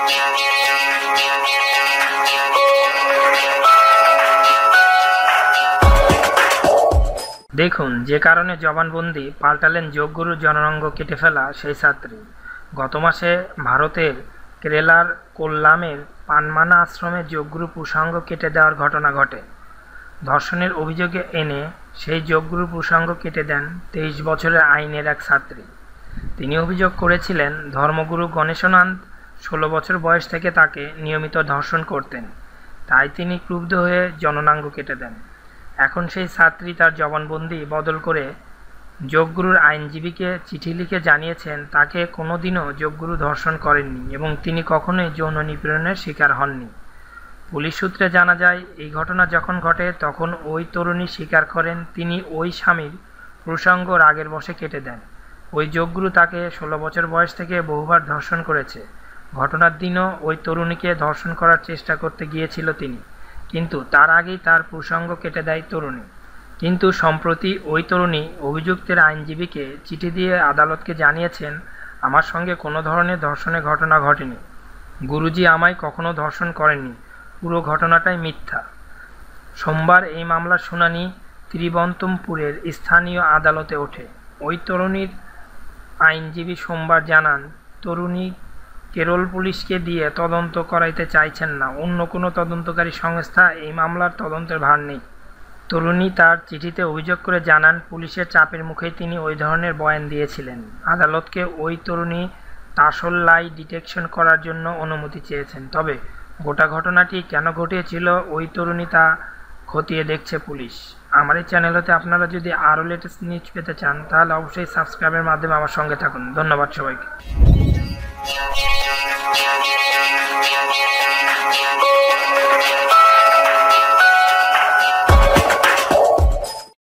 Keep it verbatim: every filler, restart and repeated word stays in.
দেখুন যে কারণে জবানবন্দি পাল্টালেন যোগগুরু জননাঙ্গ কেটে ফেলা সেই ছাত্রী। গত মাসে ভারতের কেরালার কোল্লামের পানমানা আশ্রমে যোগগুরু পুষাঙ্গ কেটে দেওয়ার ঘটনা ঘটে। ধর্ষণের অভিযোগে এনে সেই যোগগুরু পুষাঙ্গ কেটে দেন তেইশ বছরের আইনের এক ছাত্রী। তিনি অভিযোগ করেছিলেন ধর্মগুরু গণেশানন্দ ষোলো বছর বয়স থেকে তাকে নিয়মিত ধর্ষণ করতেন, তাই তিনি ক্রুব্ধ হয়ে জননাঙ্গ কেটে দেন। এখন সেই ছাত্রী তার জবানবন্দি বদল করে যোগগুরুর আইনজীবীকে চিঠি লিখে জানিয়েছেন তাকে কোনোদিনও যোগগুরু ধর্ষণ করেননি এবং তিনি কখনোই যৌন নিপীড়নের শিকার হননি। পুলিশ সূত্রে জানা যায়, এই ঘটনা যখন ঘটে তখন ওই তরুণী স্বীকার করেন তিনি ওই স্বামীর প্রসঙ্গ রাগের বশে কেটে দেন। ওই যোগগুরু তাকে ষোলো বছর বয়স থেকে বহুবার ধর্ষণ করেছে। ঘটনার দিনও ওই তরুণীকে ধর্ষণ করার চেষ্টা করতে গিয়েছিল তিনি, কিন্তু তার আগেই তার প্রসঙ্গ কেটে দেয় তরুণী। কিন্তু সম্প্রতি ওই তরুণী অভিযুক্তের আইনজীবীকে চিঠি দিয়ে আদালতকে জানিয়েছেন, আমার সঙ্গে কোনো ধরনের ধর্ষণের ঘটনা ঘটেনি, গুরুজি আমায় কখনো ধর্ষণ করেননি, পুরো ঘটনাটাই মিথ্যা। সোমবার এই মামলার শুনানি ত্রিবন্তমপুরের স্থানীয় আদালতে ওঠে। ওই তরুণীর আইনজীবী সোমবার জানান, তরুণী কেরল পুলিশকে দিয়ে তদন্ত করাইতে চাইছেন না, অন্য কোনো তদন্তকারী সংস্থা এই মামলার তদন্তের ভার নেই। তরুণী তার চিঠিতে অভিযোগ করে জানান, পুলিশের চাপের মুখেই তিনি ওই ধরনের বয়ান দিয়েছিলেন। আদালতকে ওই তরুণী তাসল লাই ডিটেকশন করার জন্য অনুমতি চেয়েছেন, তবে গোটা ঘটনাটি কেন ঘটিয়েছিল ওই তরুণী তা খতিয়ে দেখছে পুলিশ। আমার এই চ্যানেল হতে আপনারা যদি আরও লেটেস্ট নিউজ পেতে চান তাহলে অবশ্যই সাবস্ক্রাইবের মাধ্যমে আমার সঙ্গে থাকুন। ধন্যবাদ সবাইকে।